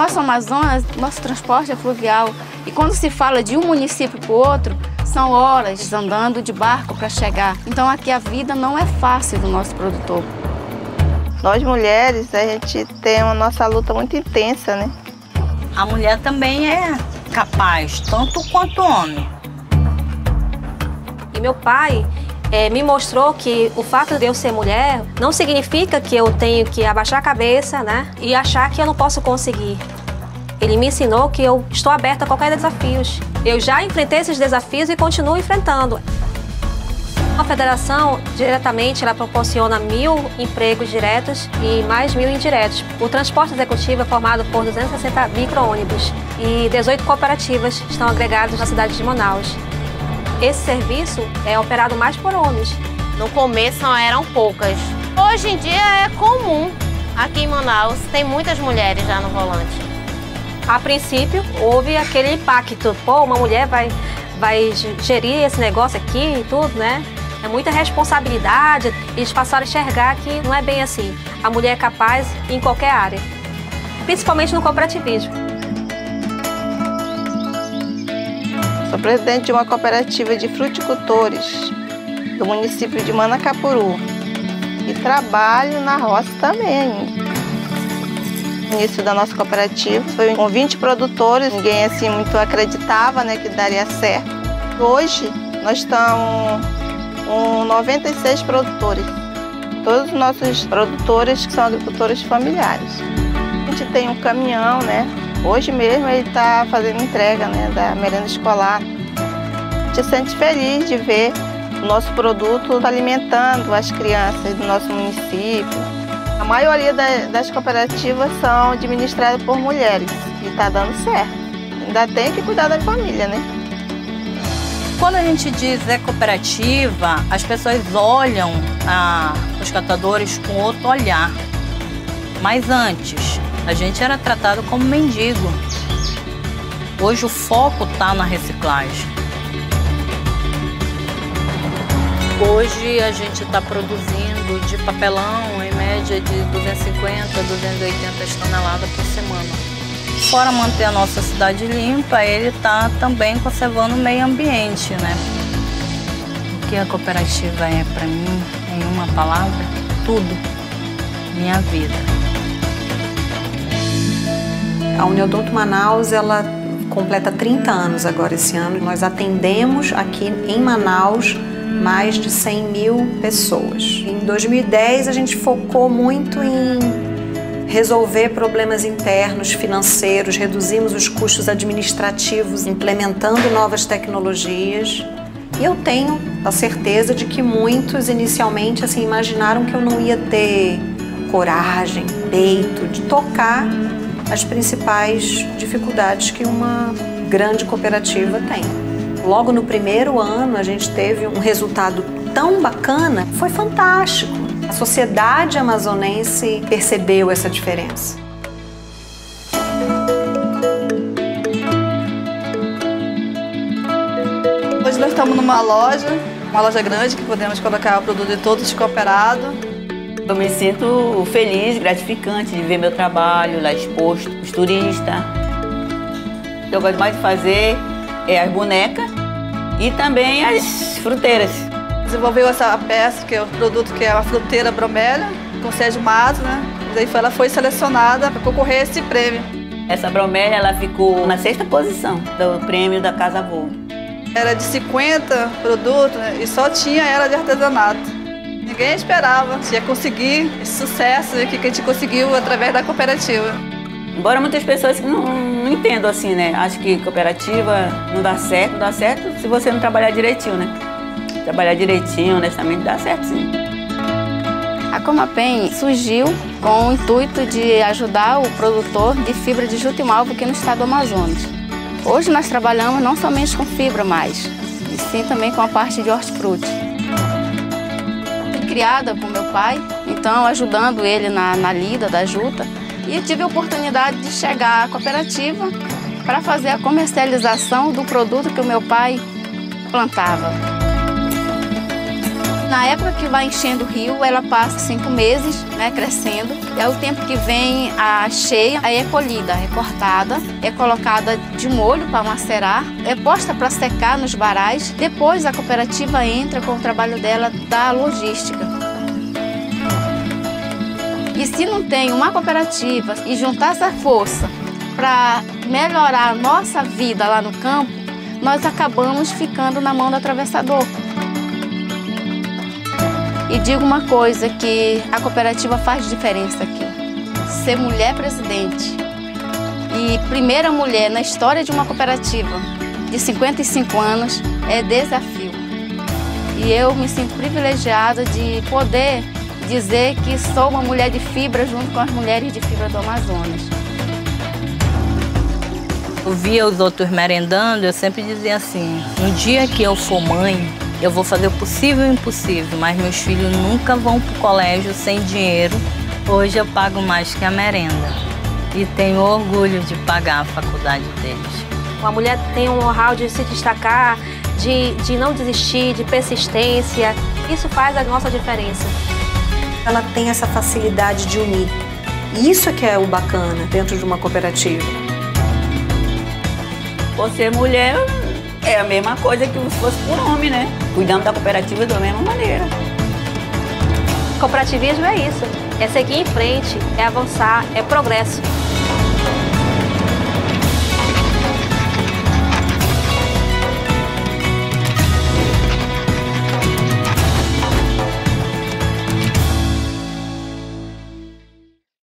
nosso Amazonas, nosso transporte é fluvial. E quando se fala de um município para o outro, são horas andando de barco para chegar. Então aqui a vida não é fácil do nosso produtor. Nós mulheres, a gente tem a nossa luta muito intensa, né? A mulher também é capaz, tanto quanto o homem. E meu pai me mostrou que o fato de eu ser mulher não significa que eu tenho que abaixar a cabeça, né, e achar que eu não posso conseguir. Ele me ensinou que eu estou aberta a qualquer desafio. Eu já enfrentei esses desafios e continuo enfrentando. A federação, diretamente, ela proporciona 1.000 empregos diretos e mais 1.000 indiretos. O transporte executivo é formado por 260 micro-ônibus e 18 cooperativas estão agregadas na cidade de Manaus. Esse serviço é operado mais por homens. No começo eram poucas. Hoje em dia é comum. Aqui em Manaus tem muitas mulheres já no volante. A princípio, houve aquele impacto. Pô, uma mulher vai gerir esse negócio aqui e tudo, né? É muita responsabilidade. Eles passaram a enxergar que não é bem assim. A mulher é capaz em qualquer área, principalmente no cooperativismo. Sou presidente de uma cooperativa de fruticultores do município de Manacapuru e trabalho na roça também. O início da nossa cooperativa foi com 20 produtores, ninguém assim muito acreditava, né, que daria certo. Hoje nós estamos com 96 produtores, todos os nossos produtores que são agricultores familiares. A gente tem um caminhão, né? Hoje mesmo ele está fazendo entrega, né, da merenda escolar. A gente se sente feliz de ver o nosso produto alimentando as crianças do nosso município. A maioria das cooperativas são administradas por mulheres e está dando certo. Ainda tem que cuidar da família, né? Quando a gente diz cooperativa, as pessoas olham os catadores com outro olhar. Mas antes, a gente era tratado como mendigo. Hoje o foco está na reciclagem. Hoje a gente está produzindo de papelão em média de 250 a 280 toneladas por semana. Fora manter a nossa cidade limpa, ele está também conservando o meio ambiente, né? O que a cooperativa é para mim, em uma palavra, tudo. Minha vida. A Uniodonto Manaus, ela completa 30 anos agora esse ano. Nós atendemos aqui em Manaus mais de 100.000 pessoas. Em 2010, a gente focou muito em resolver problemas internos, financeiros, reduzimos os custos administrativos, implementando novas tecnologias. E eu tenho a certeza de que muitos, inicialmente, assim, imaginaram que eu não ia ter coragem, peito, de tocar as principais dificuldades que uma grande cooperativa tem. Logo no primeiro ano, a gente teve um resultado tão bacana, foi fantástico. A sociedade amazonense percebeu essa diferença. Hoje nós estamos numa loja grande, que podemos colocar o produto de todos cooperados. Eu me sinto feliz, gratificante de ver meu trabalho lá exposto, os turistas. O que eu gosto mais de fazer é as bonecas e também as fruteiras. Desenvolveu essa peça, que é o produto que é a fruteira bromélia, com o Sérgio Matos, né? Daí ela foi selecionada para concorrer a esse prêmio. Essa bromélia, ela ficou na 6ª posição do prêmio da Casa Boa. Era de 50 produtos, né? E só tinha ela de artesanato. Ninguém esperava que ia conseguir esse sucesso que a gente conseguiu através da cooperativa. Embora muitas pessoas não entendam assim, né? Acho que cooperativa não dá certo se você não trabalhar direitinho, né? Trabalhar direitinho, honestamente, dá certo sim. A Comapem surgiu com o intuito de ajudar o produtor de fibra de juta e malva aqui no estado do Amazonas. Hoje nós trabalhamos não somente com fibra mais, e sim também com a parte de hortifruti. Fui criada por meu pai, então ajudando ele na lida da juta, e tive a oportunidade de chegar à cooperativa para fazer a comercialização do produto que o meu pai plantava. Na época que vai enchendo o rio, ela passa 5 meses, né, crescendo. É o tempo que vem a cheia, aí é colhida, é cortada, é colocada de molho para macerar, é posta para secar nos varais. Depois a cooperativa entra com o trabalho dela da logística. E se não tem uma cooperativa e juntar essa força para melhorar a nossa vida lá no campo, nós acabamos ficando na mão do atravessador. E digo uma coisa, que a cooperativa faz diferença aqui. Ser mulher presidente e primeira mulher na história de uma cooperativa de 55 anos é desafio. E eu me sinto privilegiada de poder dizer que sou uma mulher de fibra junto com as mulheres de fibra do Amazonas. Eu via os outros merendando, eu sempre dizia assim, no dia que eu for mãe, eu vou fazer o possível e o impossível, mas meus filhos nunca vão para o colégio sem dinheiro. Hoje eu pago mais que a merenda e tenho orgulho de pagar a faculdade deles. A mulher tem um moral de se destacar, de não desistir, de persistência. Isso faz a nossa diferença. Ela tem essa facilidade de unir. Isso é que é o bacana dentro de uma cooperativa. Por ser mulher, é a mesma coisa que se fosse por homem, né? Cuidando da cooperativa da mesma maneira. Cooperativismo é isso, é seguir em frente, é avançar, é progresso.